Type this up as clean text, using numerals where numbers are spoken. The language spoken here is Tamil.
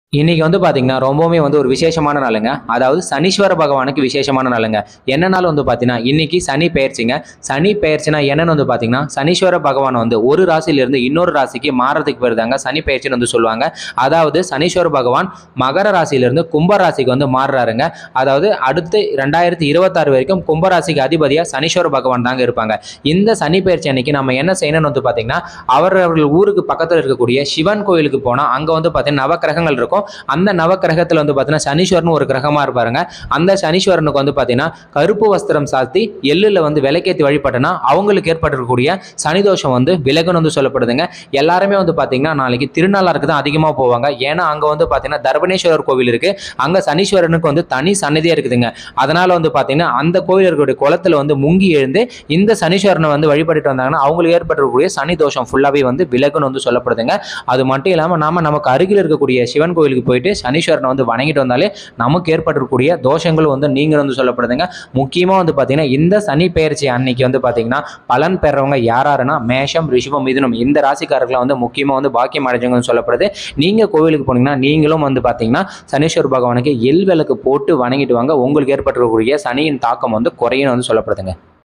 இன்னைக்கு வந்து பாத்தீங்கன்னா ரொம்பவுமே வந்து ஒரு விசேஷமான நாளுங்க. அதாவது சனீஸ்வர பகவானுக்கு விசேஷமான நாளுங்க. என்ன நாள் வந்து பாத்தீங்கன்னா இன்னைக்கு சனி பெயர்ச்சிங்க. சனி பெயர்ச்சினா என்னன்னு வந்து பாத்தீங்கன்னா சனீஸ்வர பகவான் வந்து ஒரு ராசியில இருந்து இன்னொரு ராசிக்கு மாறதுக்கு பேர் தாங்க சனி பெயர்ச்சின்னு வந்து சொல்லுவாங்க. அதாவது சனீஸ்வர பகவான் மகர ராசியிலிருந்து கும்ப ராசிக்கு வந்து மாறுறாருங்க. அதாவது அடுத்து 2026 வரைக்கும் கும்ப ராசிக்கு அதிபதியா சனீஸ்வர பகவான் தாங்க இருப்பாங்க. இந்த சனி பெயர்ச்சி அன்னைக்கு நம்ம என்ன செய்யணும்னு வந்து பாத்தீங்கன்னா அவர்கள் ஊருக்கு பக்கத்துல இருக்கக்கூடிய சிவன் கோயிலுக்கு போனா அங்க வந்து பாத்தீங்கன்னா நவக்கிரகங்கள் இருக்கும். அந்த நவக்கிரகத்துல வந்து பாத்தீங்கன்னா சனீஸ்வரன் ஒரு கிரகமா இருப்பாருங்க. அந்த சனீஸ்வரனுக்கு வந்து பாத்தீங்கன்னா கருப்பு வஸ்திரம் சாத்தி எள்ளுல வந்து விளக்கேத்தி வழிபட்டனா அவங்களுக்கு ஏற்பட்டிருக்கக்கூடிய சனி தோஷம் வந்து விலகுன்னு வந்து சொல்லப்படுதுங்க. எல்லாருமே வந்து பாத்தீங்கன்னா நாளைக்கு திருநள்ளாறுக்கு தான் அதிகமா போவாங்க. ஏன்னா அங்க வந்து பாத்தீங்கன்னா தர்பணேஸ்வரர் கோவில் இருக்கு. அங்க சனீஸ்வரனுக்கு வந்து தனி சன்னதியா இருக்குதுங்க. அதனால வந்து பாத்தீங்கன்னா அந்த கோவில் இருக்கக்கூடிய குளத்துல வந்து முங்கி எழுந்து இந்த சனீஸ்வரனை வந்து வழிபட்டுட்டு வந்தாங்கன்னா அவங்களுக்கு ஏற்பட்டிருக்கக்கூடிய சனி தோஷம் ஃபுல்லாவே வந்து விலகுன்னு வந்து சொல்லப்படுதுங்க. அது மட்டும் இல்லாம நமக்கு அருகில் இருக்கக்கூடிய சிவன் கோயிலுக்கு போயிட்டு சனீஸ்வரனை வந்து வணங்கிட்டு வந்தாலே நமக்கு ஏற்பட்டிருக்கக்கூடிய தோஷங்கள் வந்து நீங்க வந்து சொல்லப்படுதுங்க. முக்கியமா வந்து பாத்தீங்கன்னா இந்த சனி பெயர்ச்சி அன்னைக்கு வந்து பாத்தீங்கன்னா பலன் பெறவங்க யாருன்னா மேஷம், ரிஷபம், மிதுனம் இந்த ராசிக்காரர்களை வந்து முக்கியமா வந்து பாக்கியம் அடைஞ்சவங்கன்னு சொல்லப்படுது. நீங்க கோவிலுக்கு போனீங்கன்னா நீங்களும் வந்து பாத்தீங்கன்னா சனீஸ்வர பகவானுக்கு எல் விளக்கு போட்டு வணங்கிட்டு வாங்க. உங்களுக்கு ஏற்பட்டிருக்கக்கூடிய சனியின் தாக்கம் வந்து குறையும் வந்து சொல்லப்படுதுங்க.